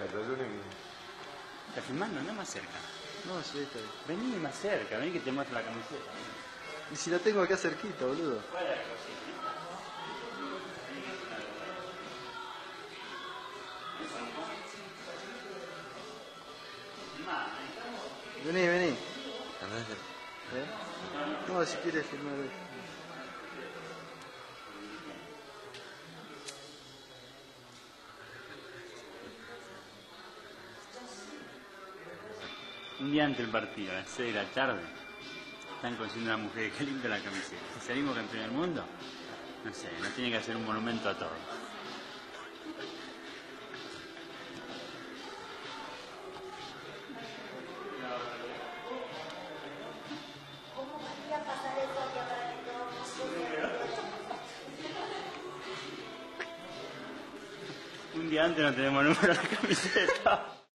Hasta el lunes. ¿Estás filmando? Anda más cerca. No, sí, está bien. Vení más cerca, vení que te muestro la camiseta. Y si la tengo acá cerquita, boludo. Vení, vení. ¿Eh? No, si quieres filmar. Un día antes del partido, a las 6 de la tarde, están consiguiendo una mujer que limpia la camiseta. Si salimos campeón del mundo, no sé, nos tiene que hacer un monumento a todos. ¿Cómo podría pasar eso aquí para que todos Un día antes no tenemos número de camiseta.